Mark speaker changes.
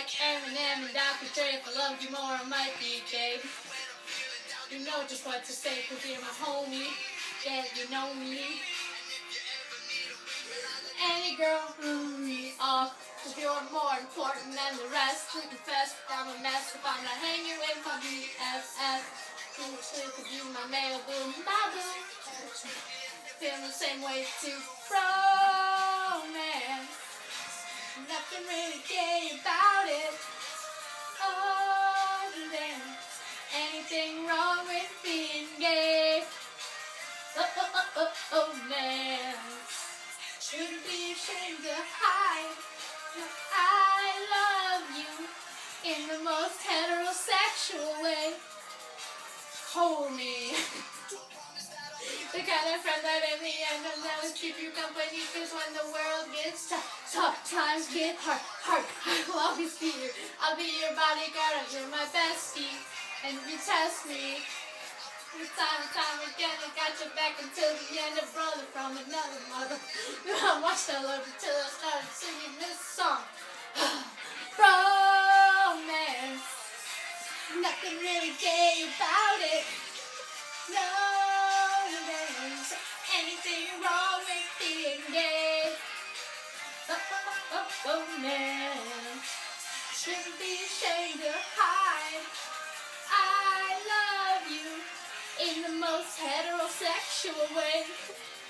Speaker 1: like Eminem and Dr. Dre. If I loved you more, I might be gay. You know just what to say, cause you're my homie. Yeah, you know me. Any girl threw me off, cause you're more important than the rest. To confess, I'm a mess if I'm not hanging with my BFF. Cause you my male boo, my boo. Feel the same way too. Romance, nothing really gay about it. Other than anything wrong with being gay. Oh man, shouldn't be ashamed to hide that I love you in the most heterosexual way. Hold me. The kind of friend that in the end will always keep you company, cause when the world gets tough, tough times get hard, I will always be here. I'll be your bodyguard, you're my bestie, and if you test me, time and time again, I got your back until the end. A brother from another mother. I watched I love you till I started singing this song. Romance, nothing really gay about it. No, there's anything wrong with being gay. Oh man, shouldn't be ashamed to hide. I love you in the most heterosexual way.